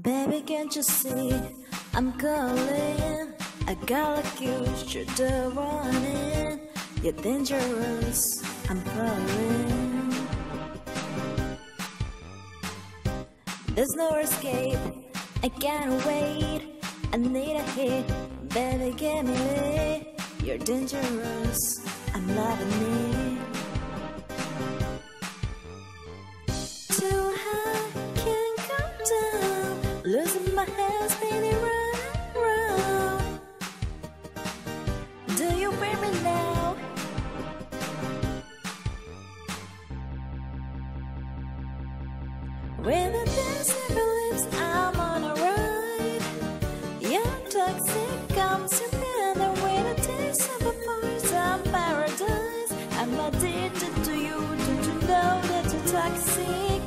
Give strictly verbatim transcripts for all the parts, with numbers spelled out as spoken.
Baby, can't you see I'm calling? A guy like you should the running. You're dangerous, I'm falling. There's no escape, I can't wait. I need a hit, baby, give me lit. You're dangerous, I'm loving it. Too high, can't come down. Losing my head, spinning round and round. Do you hear me now? When the dance never leaves, I'm on a ride. Your toxic comes together with a taste of a poison paradise. I'm addicted to you, don't you know that you're toxic?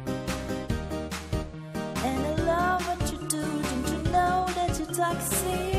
And I love what you do, don't you know that you're toxic?